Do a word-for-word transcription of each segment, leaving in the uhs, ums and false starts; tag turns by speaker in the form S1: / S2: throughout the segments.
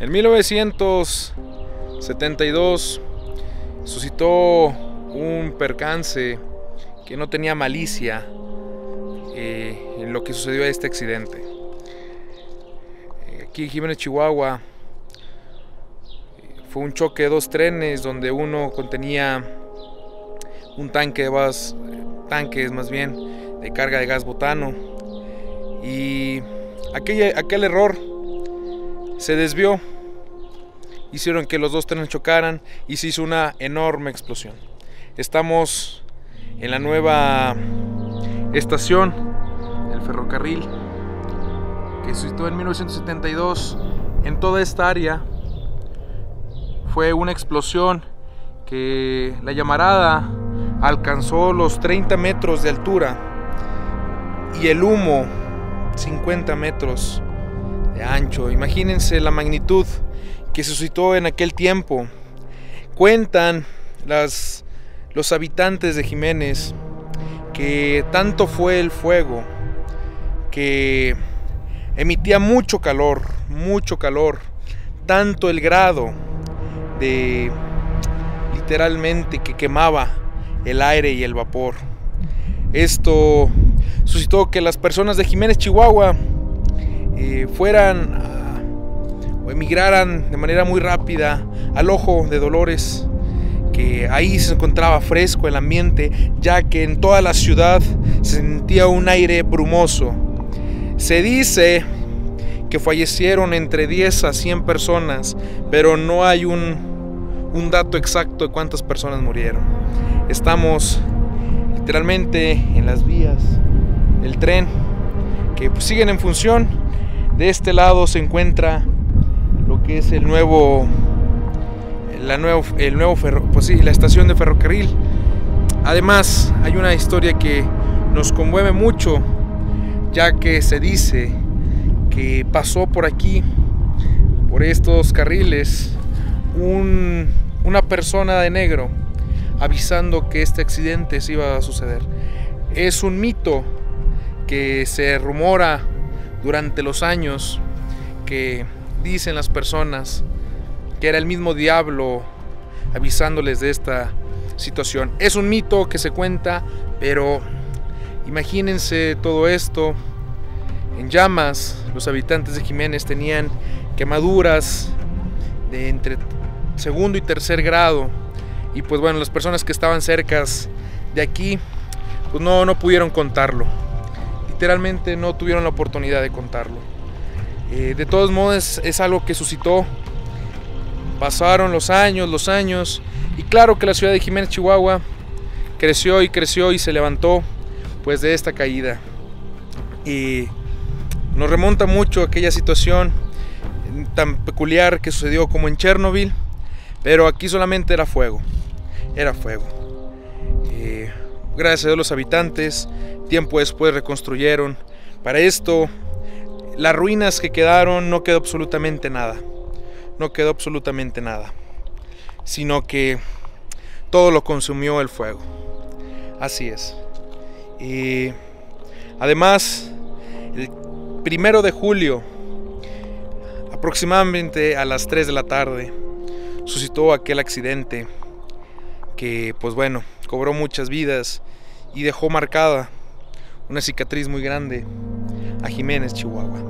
S1: En mil novecientos setenta y dos suscitó un percance que no tenía malicia eh, en lo que sucedió a este accidente. Eh, aquí en Jiménez, Chihuahua, fue un choque de dos trenes donde uno contenía un tanque de gas, tanques más bien, de carga de gas butano, y aquel, aquel error se desvió, hicieron que los dos trenes chocaran y se hizo una enorme explosión. Estamos en la nueva estación, el ferrocarril, que se situó en mil novecientos setenta y dos. En toda esta área fue una explosión que la llamarada alcanzó los treinta metros de altura y el humo cincuenta metros de ancho. Imagínense la magnitud que se suscitó en aquel tiempo. Cuentan las, los habitantes de Jiménez que tanto fue el fuego que emitía mucho calor, mucho calor, tanto el grado de literalmente que quemaba el aire y el vapor. Esto suscitó que las personas de Jiménez, Chihuahua eh, fueran a, o emigraran de manera muy rápida al Ojo de Dolores, que ahí se encontraba fresco el ambiente, ya que en toda la ciudad se sentía un aire brumoso. Se dice que fallecieron entre diez a cien personas, pero no hay un, un dato exacto de cuántas personas murieron. Estamos literalmente en las vías del tren que pues siguen en función. De este lado se encuentra lo que es el nuevo, la nuevo, el nuevo ferro, pues sí, la estación de ferrocarril. Además, hay una historia que nos conmueve mucho, ya que se dice que pasó por aquí, por estos carriles, un, una persona de negro avisando que este accidente se iba a suceder. Es un mito que se rumora durante los años, que dicen las personas que era el mismo diablo avisándoles de esta situación. Es un mito que se cuenta, pero imagínense todo esto en llamas. Los habitantes de Jiménez tenían quemaduras de entre segundo y tercer grado, y pues bueno, las personas que estaban cerca de aquí pues no, no pudieron contarlo, literalmente no tuvieron la oportunidad de contarlo. Eh, de todos modos es, es algo que suscitó. Pasaron los años, los años, y claro que la ciudad de Jiménez, Chihuahua creció y creció y se levantó pues de esta caída. Y nos remonta mucho aquella situación tan peculiar que sucedió como en Chernobyl, pero aquí solamente era fuego, era fuego. Eh, gracias a Dios los habitantes tiempo después reconstruyeron. Para esto, las ruinas que quedaron, no quedó absolutamente nada, no quedó absolutamente nada, sino que todo lo consumió el fuego. Así es. Y además, el primero de julio, aproximadamente a las tres de la tarde, suscitó aquel accidente que, pues bueno, cobró muchas vidas y dejó marcada una cicatriz muy grande a Jiménez, Chihuahua.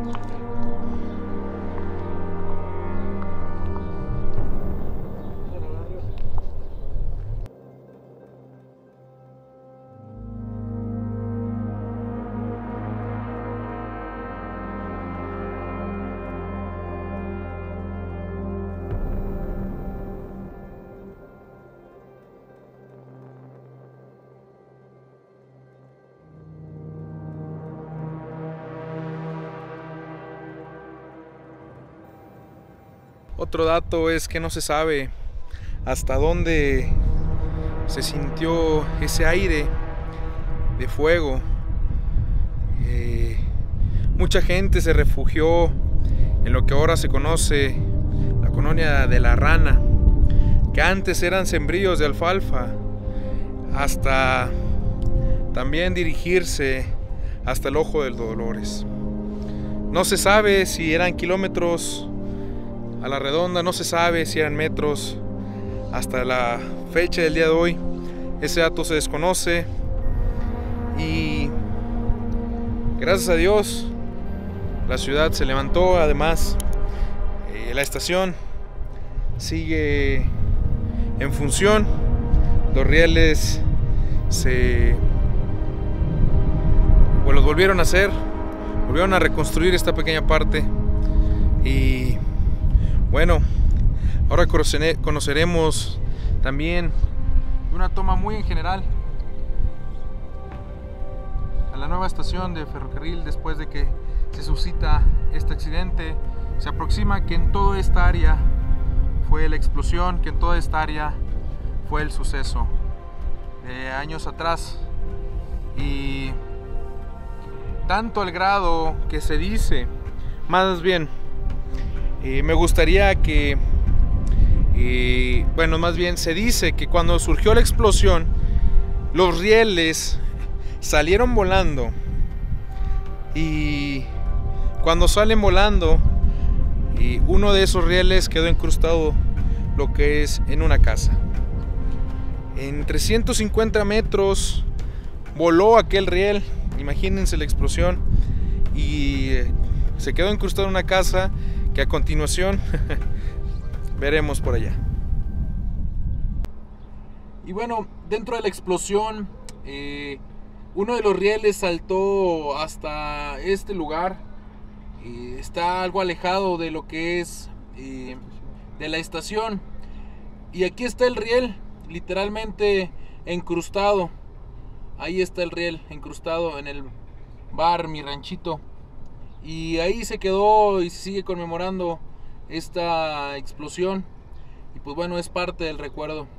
S1: Otro dato es que no se sabe hasta dónde se sintió ese aire de fuego. Eh, mucha gente se refugió en lo que ahora se conoce la colonia de La Rana, que antes eran sembríos de alfalfa, hasta también dirigirse hasta el Ojo de Dolores. No se sabe si eran kilómetros a la redonda, no se sabe si eran metros hasta la fecha del día de hoy. Ese dato se desconoce y gracias a Dios la ciudad se levantó. Además, eh, la estación sigue en función. Los rieles se pues, los volvieron a hacer, volvieron a reconstruir esta pequeña parte. Y bueno, ahora conoceremos también de una toma muy en general a la nueva estación de ferrocarril después de que se suscita este accidente. Se aproxima que en toda esta área fue la explosión, que en toda esta área fue el suceso de años atrás, y tanto al grado que se dice, más bien eh, me gustaría que eh, bueno, más bien se dice que cuando surgió la explosión los rieles salieron volando, y cuando salen volando y uno de esos rieles quedó incrustado lo que es en una casa. En trescientos cincuenta metros voló aquel riel, imagínense la explosión, y se quedó incrustado en una casa que a continuación veremos por allá. Y bueno, dentro de la explosión eh, uno de los rieles saltó hasta este lugar. Eh, está algo alejado de lo que es eh, de la estación, y aquí está el riel literalmente incrustado. Ahí está el riel incrustado en el bar Mi Ranchito, y ahí se quedó y se sigue conmemorando esta explosión, y pues bueno, es parte del recuerdo.